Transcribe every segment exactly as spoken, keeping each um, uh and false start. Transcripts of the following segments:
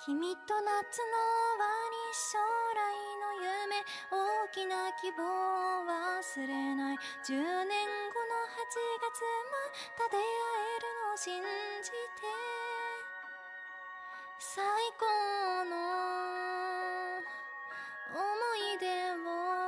君と夏の終わり、将来の夢、大きな希望を忘れない。じゅうねんごのはちがつ、また出会えるのを信じて、最高の思い出を。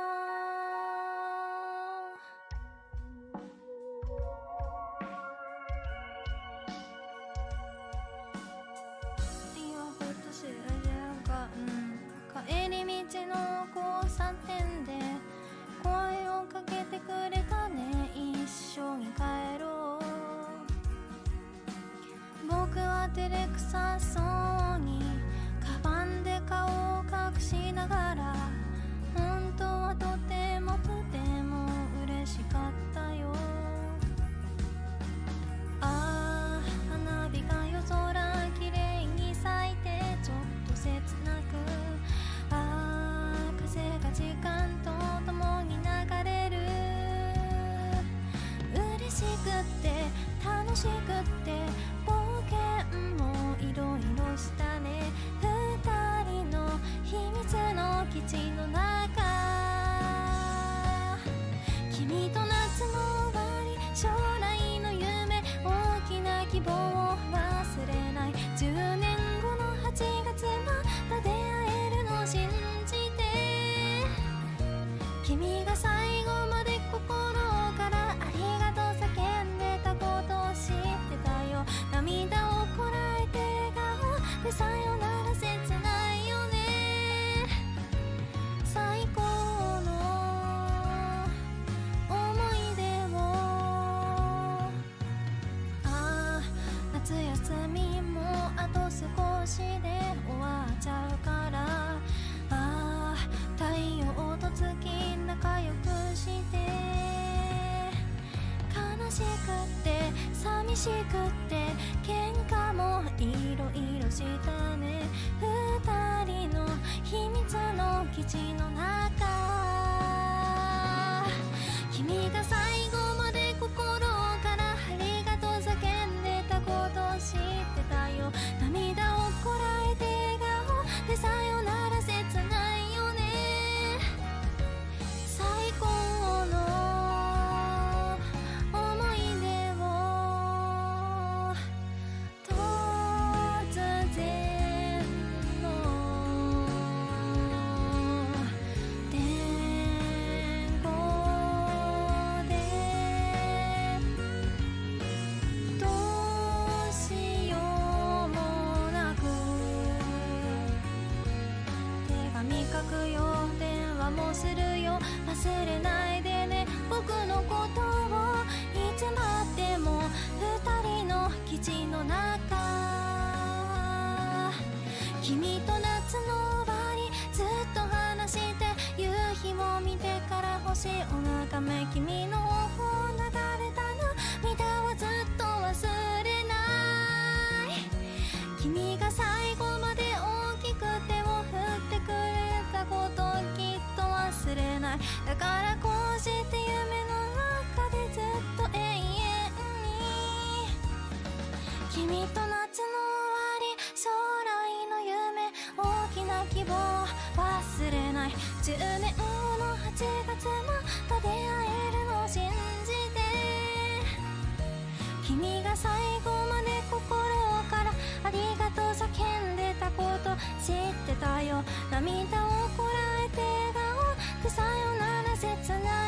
帰り道の交差点で声をかけてくれたね。一緒に帰ろう。僕は照れくさそうにカバンで顔を隠しながら、本当はとてもとても嬉しかったよ。ああ、花火が夜空きれいに咲いてちょっと切なく、風が時間とともに流れる。嬉しくって楽しくって冒険もいろいろしたね。二人の秘密の基地の中、君と夏の終わり、将来の夢、大きな希望を忘れない。じゅうねんごのはちがつ、また出会えるのを信じて、君が最後まで心からありがとう叫んでたことを知ってたよ。涙をこらえて笑顔でさよなら切ないよね。最高の思い出を。ああ、夏休みもあと少しで終わっちゃうから、ああ、太陽と月仲良くして、悲しくって寂しくって喧嘩もいろいろしたね。二人の秘密の基地の中、君が最後まで心からありがとう叫んでたことを知ってたよ。涙をこらえて笑顔でさよなら切ないよね。最高の思い出を。突然の伝言でどうしようもなく手紙書くよ、電話もするよ。忘れないでね、僕のことを。いつまでも二人の基地の中、君と夏の終わり、ずっと話して夕日を見てから星を眺め、君の頬流れた涙はずっと忘れない。君が最後まで大きく手を振ってくれたこときっと忘れない。だからこうして夢の中でずっと永遠に、君と夏の終わり、将来の夢、大きな希望忘れない。じゅうねんごのはちがつ、また出会えるのを信じて、君が最後まで心からありがとう叫んでたこと知ってたよ。涙をこらえて笑顔でさよなら切ない